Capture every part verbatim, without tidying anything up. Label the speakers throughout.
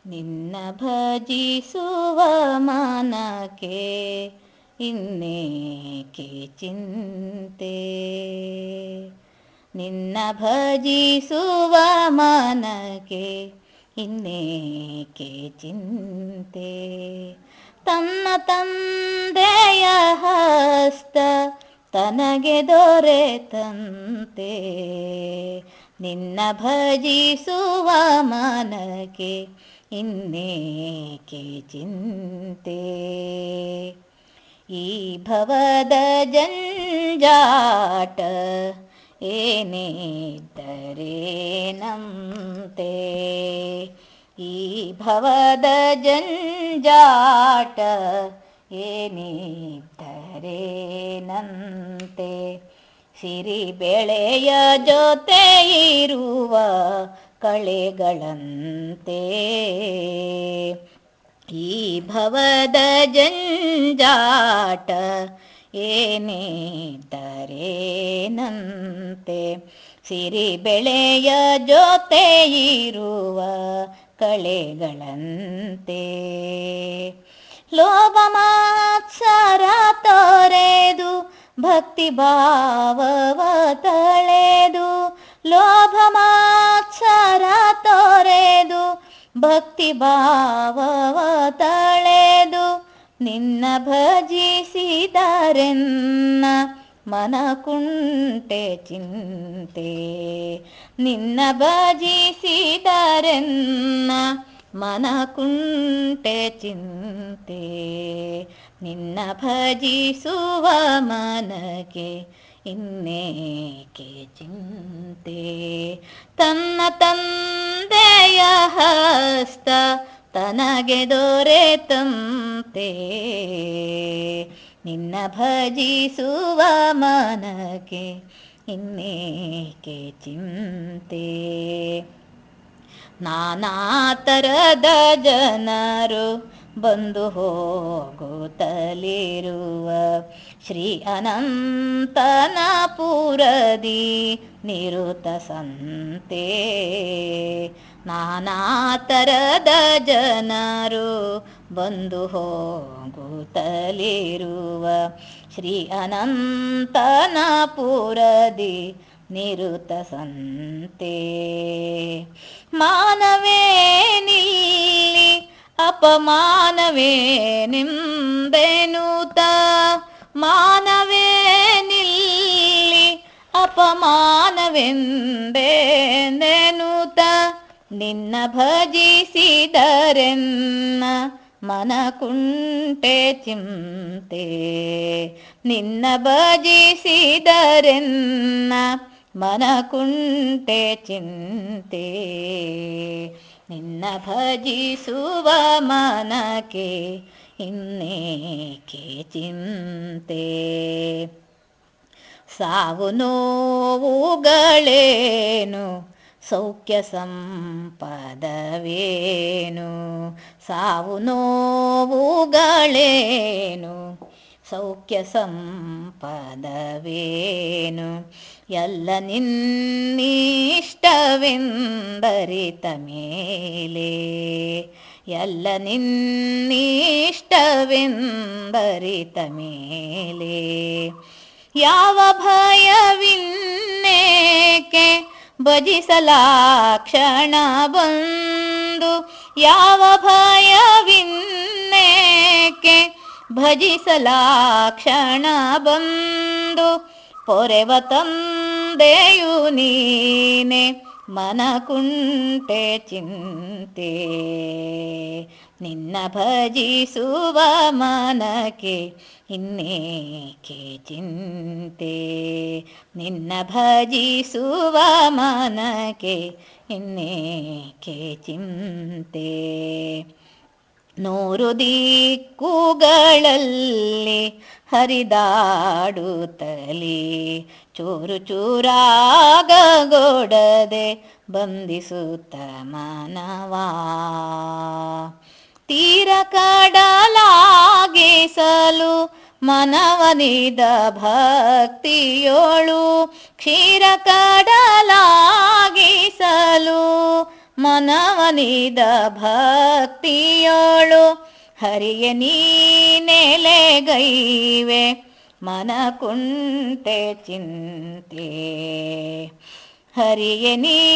Speaker 1: ನಿನ್ನ ಭಜಿಸುವ ಮನಕ್ಕೆ ಇನ್ನೇಕೆ ಚಿಂತೆ, ನಿನ್ನ ಭಜಿಸುವ ಮನಕ್ಕೆ ಇನ್ನೇಕೆ ಚಿಂತೆ. ತನ್ನ ತಂದೆಯ ಹಸ್ತ ತನಗೆ ದೊರೆತಂತೆ, ನಿನ್ನ ಭಜಿಸುವ ಮನಕ್ಕೆ ಇನ್ನೇಕೆ ಚಿಂತೆ. ಈ ಭವದ ಜಂಜಾಟ ಏನಿದ್ದರೇನಂತೆ, ಈ ಭವದ ಜಂಜಾಟ ಏನಿದ್ದರೇನಂತೆ. ಸಿರಿ ಬೆಳೆಯ ಜೊತೆ ಇರುವ ಕಳೆಗಳಂತೆ, ಈ ಭವದ ಜಂಜಾಟ ಏನಿದ್ದರೇನಂತೆ. ಸಿರಿ ಬೆಳೆಯ ಜೊತೆ ಇರುವ ಕಳೆಗಳಂತೆ. ಲೋಭ ಮಾತ್ಸರ ತೊರೆದು ಭಕ್ತಿ ಭಾವವ ತಳೆದು, ಲೋಭ ಮಾತ್ಸರ ತೊರೆದು ಭಕ್ತಿ ಭಾವವ ತಳೆದು, ನಿನ್ನ ಭಜಿಸಿದರೆನ್ನ ಮನ ಕುಂಟೆ ಚಿಂತೆ, ನಿನ್ನ ಭಜಿಸಿದರೆನ್ನ ಮನ ಕುಂಟೆ ಚಿಂತೆ. ನಿನ್ನ ಭಜಿಸುವ ಮನಕ್ಕೆ ಇನ್ನೇಕೆ ಚಿಂತೆ. ತನ್ನ ತಂದೆಯ ಹಸ್ತ ತನಗೆ ದೊರೆತಂತೆ, ನಿನ್ನ ಭಜಿಸುವ ಮನಕ್ಕೆ ಇನ್ನೇಕೆ ಚಿಂತೆ. ನಾನಾ ಥರದ ಜನರು ಬಂದು ಹೋಗುತ್ತಲಿರುವ ಶ್ರೀ ಅನಂತನ ಪುರದಿ ನಿರುತ ಸಂತೆ, ನಾನಾ ಥರದ ಜನರು ಬಂದು ಹೋಗುತ್ತಲಿರುವ ಶ್ರೀ ಅನಂತನ ಪುರದಿ ನಿರುತ ಸಂತೆ. ಮಾನವೇನಿಲ್ಲಿ ಅಪಮಾನವೇನೆಂದೆನುತ, ಮಾನವೇನಿಲ್ಲಿ ಅಪಮಾನವೆಂದೆನುತ, ನಿನ್ನ ಭಜಿಸಿದರೆನ್ನ ಮನ ಕುಂಟೆ ಚಿಂತೆ, ನಿನ್ನ ಭಜಿಸಿದರೆನ್ನ ಮನ ಕುಂಟೆ ಚಿಂತೆ. ನಿನ್ನ ಭಜಿಸುವ ಮನಕ್ಕೆ ಇನ್ನೇಕೆ ಚಿಂತೆ. ಸಾವು ನೋವುಗಳೇನು ಸೌಖ್ಯ ಸಂಪದವೇನು, ಸಾವು ನೋವುಗಳೇನು ಸೌಖ್ಯ ಸಂಪದವೇನು, ಎಲ್ಲ ನಿನ್ನಿಷ್ಟವೆಂದರಿತ ಮೇಲೆ, ಎಲ್ಲ ನಿನ್ನಿಷ್ಟವೆಂದರಿತ ಮೇಲೆ. ಯಾವ ಭಯವಿನ್ನೇಕೆ ಭಜಿಸಲಾಕ್ಷಣ ಬಂದು, ಯಾವ ಭಯವಿನ್ನೇಕೆ ಭಜಿಸಲಾಕ್ಷಣ ಬಂದು, ಪೊರೆವ ತಂದೆಯು ನೀನೆ ಮನ ಕುಂಟೆ ಚಿಂತೆ. ನಿನ್ನ ಭಜಿಸುವ ಮನಕ್ಕೆ ಇನ್ನೇಕೆ ಚಿಂತೆ, ನಿನ್ನ ಭಜಿಸುವ ಮನಕ್ಕೆ ಇನ್ನೇಕೆ ಚಿಂತೆ. ನೂರು ದಿಕ್ಕುಗಳಲ್ಲಿ ಹರಿದಾಡುತ್ತಲೇ ಚೂರು ಚೂರಾಗಗೊಡದೆ ಬಂಧಿಸುತ್ತ ಮನವಾ, ತೀರ ಕಡಲಾಗಿಸಲು ಮನವನಿದ ಭಕ್ತಿಯೋಳು, ಕ್ಷೀರ ಕಡಲಾಗಿಸಲು ಮನವನಿದ ಭಕ್ತಿಯೋಳು ಹರಿಯ ನೀನೆಲೆಗೈವೆ ಮನ ಕುಂಟೆ ಚಿಂತೆ ಹರಿಯ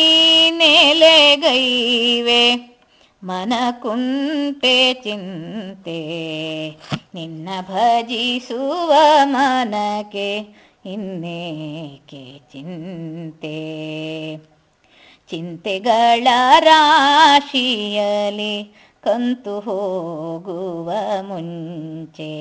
Speaker 1: ನೀನೆಲೆಗೈವೆ ಮನ ಕುಂಟೆ ಚಿಂತೆ ನಿನ್ನ ಭಜಿಸುವ ಮನಕ್ಕೆ ಇನ್ನೇಕೆ ಚಿಂತೆ ಚಿಂತೆಗಳ ರಾಶಿಯಲಿ ಕಂತು ಹೋಗುವ ಮುಂಚೆ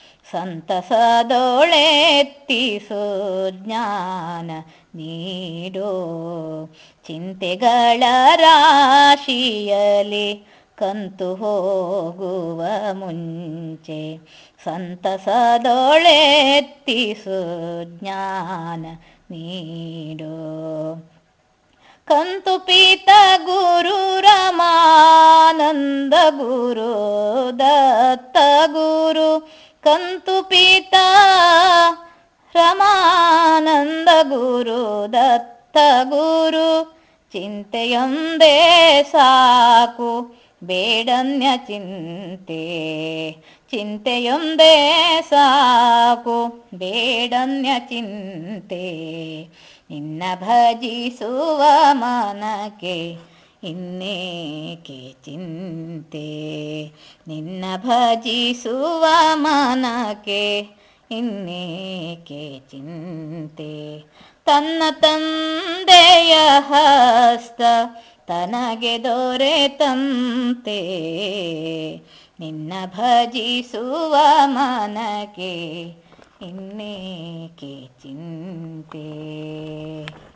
Speaker 1: ಸಂತಸದೊಳೆತ್ತಿಸೋ ಜ್ಞಾನ ನೀಡೋ ಚಿಂತೆಗಳ ರಾಶಿಯಲಿ ಕಂತು ಹೋಗುವ ಮುಂಚೆ ಸಂತಸದೊಳೆತ್ತಿಸೋ ಜ್ಞಾನ ನೀಡೋ ಕಂತು ಪೀತ ಗುರು ರಮಾನಂದ ಗುರು ದತ್ತ ಗುರು ಕಂತು ಪೀತ ರಮಾನಂದ ಗುರು ದತ್ತ ಗುರು ಚಿಂತೆಯೊಂದೇ ಸಾಕು ಬೇಡನ್ಯ ಚಿಂತೆ ಚಿಂತೆಯೊಂದೇ ಸಾಕು ಬೇಡನ್ಯ ಚಿಂತೆ ನಿನ್ನ ಭಜಿಸುವ ಮನಕ್ಕೆ ಇನ್ನೇಕೆ ಚಿಂತೆ ನಿನ್ನ ಭಜಿಸುವ ಮನಕ್ಕೆ ಇನ್ನೇಕೆ ಚಿಂತೆ ತನ್ನ ತಂದೆಯ ಹಸ್ತ ತನಗೆ ದೊರೆತಂತೆ ನಿನ್ನ ಭಜಿಸುವ ಮನಕ್ಕೆ ಇನ್ನೇಕೆ ಚಿಂತೆ